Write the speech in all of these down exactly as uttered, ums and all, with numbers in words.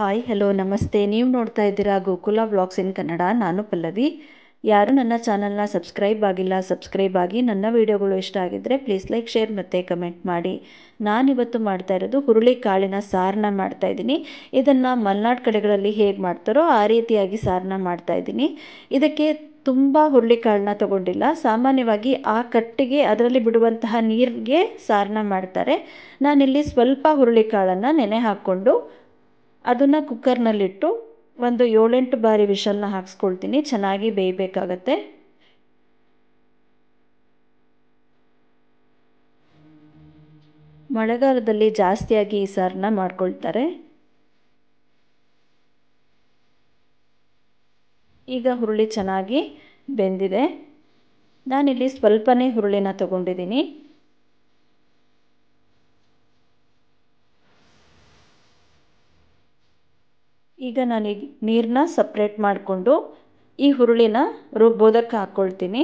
Hi hello ನಮಸ್ತೆ. ನೀವು ನೋಡ್ತಾ ಇದ್ದೀರಾ ಗೋಕುಲ ವ್ಲಾಗ್ಸ್ ಇನ್ ಕನ್ನಡ. ನಾನು ಪಲ್ಲವಿ. ಯಾರು ನನ್ನ ಚಾನಲ್ನ ಸಬ್ಸ್ಕ್ರೈಬ್ ಆಗಿಲ್ಲ ಸಬ್ಸ್ಕ್ರೈಬ್ ಆಗಿ. ನನ್ನ ವಿಡಿಯೋಗಳು ಇಷ್ಟ ಆಗಿದ್ದರೆ ಪ್ಲೀಸ್ ಲೈಕ್ ಶೇರ್ ಮತ್ತು ಕಮೆಂಟ್ ಮಾಡಿ. ನಾನಿವತ್ತು ಮಾಡ್ತಾ ಇರೋದು ಹುರುಳಿ ಕಾಳಿನ ಸಾರನ್ನ ಮಾಡ್ತಾಯಿದ್ದೀನಿ. ಇದನ್ನು ಮಲೆನಾಡು ಕಡೆಗಳಲ್ಲಿ ಹೇಗೆ ಮಾಡ್ತಾರೋ ಆ ರೀತಿಯಾಗಿ ಸಾರನ್ನ ಮಾಡ್ತಾಯಿದ್ದೀನಿ. ಇದಕ್ಕೆ ತುಂಬ ಹುರುಳಿಕಾಳನ್ನ ತಗೊಂಡಿಲ್ಲ. ಸಾಮಾನ್ಯವಾಗಿ ಆ ಕಟ್ಟಿಗೆ ಅದರಲ್ಲಿ ಬಿಡುವಂತಹ ನೀರಿಗೆ ಸಾರನ್ನ ಮಾಡ್ತಾರೆ. ನಾನಿಲ್ಲಿ ಸ್ವಲ್ಪ ಹುರುಳಿಕಾಳನ್ನು ನೆನೆ ಹಾಕ್ಕೊಂಡು ಅದನ್ನು ಕುಕ್ಕರ್ನಲ್ಲಿಟ್ಟು ಒಂದು ಏಳೆಂಟು ಬಾರಿ ವಿಷಲ್ನ ಹಾಕ್ಸ್ಕೊಳ್ತೀನಿ. ಚೆನ್ನಾಗಿ ಬೇಯಬೇಕಾಗತ್ತೆ. ಮಳೆಗಾಲದಲ್ಲಿ ಜಾಸ್ತಿಯಾಗಿ ಈ ಸಾರನ್ನ ಮಾಡ್ಕೊಳ್ತಾರೆ. ಈಗ ಹುರುಳಿ ಚೆನ್ನಾಗಿ ಬೆಂದಿದೆ. ನಾನಿಲ್ಲಿ ಸ್ವಲ್ಪನೇ ಹುರುಳಿನ ತಗೊಂಡಿದ್ದೀನಿ. ಈಗ ನಾನು ನೀರನ್ನ ಸಪ್ರೇಟ್ ಮಾಡಿಕೊಂಡು ಈ ಹುರುಳಿನ ರುಬ್ಬೋದಕ್ಕೆ ಹಾಕ್ಕೊಳ್ತೀನಿ.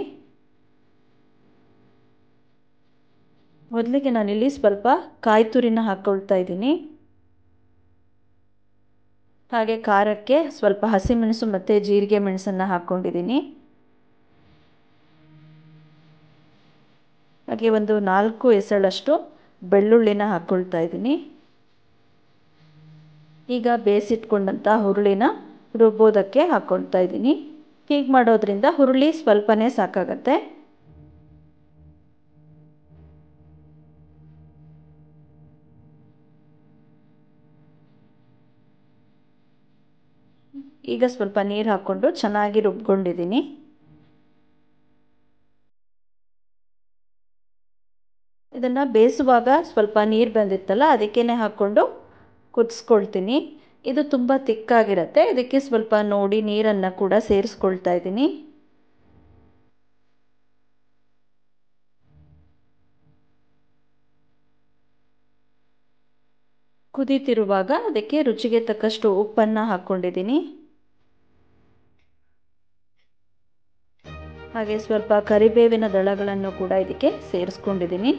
ಮೊದಲಿಗೆ ನಾನಿಲ್ಲಿ ಸ್ವಲ್ಪ ಕಾಯಿ ತುರಿನ ಹಾಕ್ಕೊಳ್ತಾ ಇದ್ದೀನಿ. ಹಾಗೆ ಖಾರಕ್ಕೆ ಸ್ವಲ್ಪ ಹಸಿಮೆಣಸು ಮತ್ತು ಜೀರಿಗೆ ಮೆಣಸನ್ನು ಹಾಕ್ಕೊಂಡಿದ್ದೀನಿ. ಹಾಗೆ ಒಂದು ನಾಲ್ಕು ಎಸಳಷ್ಟು ಬೆಳ್ಳುಳ್ಳಿನ ಹಾಕ್ಕೊಳ್ತಾ ಇದ್ದೀನಿ. ಈಗ ಬೇಯಿಸಿಟ್ಕೊಂಡಂಥ ಹುರುಳಿನ ರುಬ್ಬೋದಕ್ಕೆ ಹಾಕ್ಕೊಳ್ತಾ ಇದ್ದೀನಿ. ಹೀಗೆ ಮಾಡೋದ್ರಿಂದ ಹುರುಳಿ ಸ್ವಲ್ಪನೇ ಸಾಕಾಗತ್ತೆ. ಈಗ ಸ್ವಲ್ಪ ನೀರು ಹಾಕ್ಕೊಂಡು ಚೆನ್ನಾಗಿ ರುಬ್ಕೊಂಡಿದ್ದೀನಿ. ಇದನ್ನು ಬೇಯಿಸುವಾಗ ಸ್ವಲ್ಪ ನೀರು ಬಂದಿತ್ತಲ್ಲ ಅದಕ್ಕೇ ಹಾಕ್ಕೊಂಡು ಕುದಿಸ್ಕೊಳ್ತೀನಿ. ಇದು ತುಂಬ ತಿಕ್ಕಾಗಿರುತ್ತೆ. ಇದಕ್ಕೆ ಸ್ವಲ್ಪ ನೋಡಿ ನೀರನ್ನು ಕೂಡ ಸೇರಿಸ್ಕೊಳ್ತಾ ಇದ್ದೀನಿ. ಕುದೀತಿರುವಾಗ ಅದಕ್ಕೆ ರುಚಿಗೆ ತಕ್ಕಷ್ಟು ಉಪ್ಪನ್ನು ಹಾಕ್ಕೊಂಡಿದ್ದೀನಿ. ಹಾಗೆ ಸ್ವಲ್ಪ ಕರಿಬೇವಿನ ದಳಗಳನ್ನು ಕೂಡ ಇದಕ್ಕೆ ಸೇರಿಸ್ಕೊಂಡಿದ್ದೀನಿ.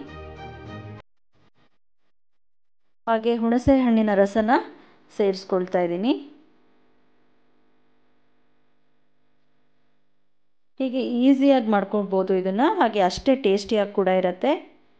ಹಾಗೆ ಹುಣಸೆ ಹಣ್ಣಿನ ರಸನ ಸೇರಿಸ್ಕೊಳ್ತಾ ಇದ್ದೀನಿ. ಹೀಗೆ ಈಸಿಯಾಗಿ ಮಾಡ್ಕೊಳ್ಬೋದು ಇದನ್ನು. ಹಾಗೆ ಅಷ್ಟೇ ಟೇಸ್ಟಿಯಾಗಿ ಕೂಡ ಇರುತ್ತೆ.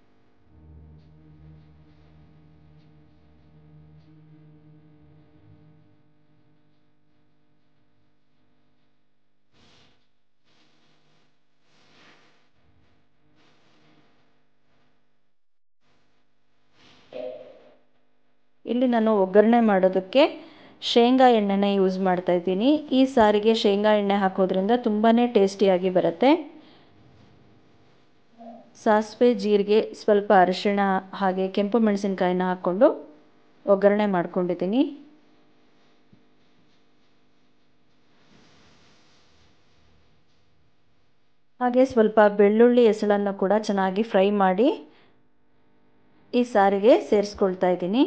ಇಲ್ಲಿ ನಾನು ಒಗ್ಗರಣೆ ಮಾಡೋದಕ್ಕೆ ಶೇಂಗಾ ಎಣ್ಣೆನ ಯೂಸ್ ಮಾಡ್ತಾ ಇದ್ದೀನಿ. ಈ ಸಾರಿಗೆ ಶೇಂಗಾ ಎಣ್ಣೆ ಹಾಕೋದ್ರಿಂದ ತುಂಬಾ ಟೇಸ್ಟಿಯಾಗಿ ಬರುತ್ತೆ. ಸಾಸಿವೆ, ಜೀರಿಗೆ, ಸ್ವಲ್ಪ ಅರಿಶಿಣ ಹಾಗೆ ಕೆಂಪು ಮೆಣಸಿನಕಾಯಿನ ಹಾಕ್ಕೊಂಡು ಒಗ್ಗರಣೆ ಮಾಡ್ಕೊಂಡಿದ್ದೀನಿ. ಹಾಗೆ ಸ್ವಲ್ಪ ಬೆಳ್ಳುಳ್ಳಿ ಎಸಳನ್ನು ಕೂಡ ಚೆನ್ನಾಗಿ ಫ್ರೈ ಮಾಡಿ ಈ ಸಾರಿಗೆ ಸೇರಿಸ್ಕೊಳ್ತಾ ಇದ್ದೀನಿ.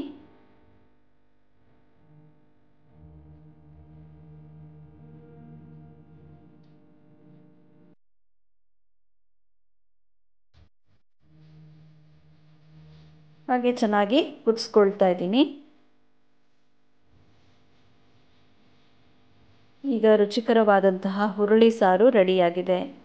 ಹಾಗೆ ಚೆನ್ನಾಗಿ ಕುದಿಸ್ಕೊಳ್ತಾ ಇದ್ದೀನಿ. ಈಗ ರುಚಿಕರವಾದಂತಹ ಹುರುಳಿ ಸಾರು ರೆಡಿಯಾಗಿದೆ.